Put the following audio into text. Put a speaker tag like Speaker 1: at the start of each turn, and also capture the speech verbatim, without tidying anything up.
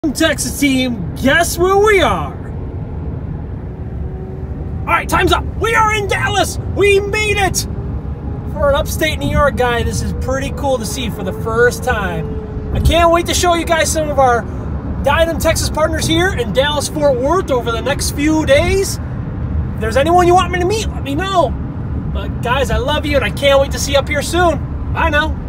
Speaker 1: Texas team, guess where we are? Alright, time's up. We are in Dallas. We made it. For an upstate New York guy, this is pretty cool to see for the first time. I can't wait to show you guys some of our Diadem Texas partners here in Dallas Fort Worth over the next few days. If there's anyone you want me to meet, let me know. But guys, I love you and I can't wait to see you up here soon. Bye now.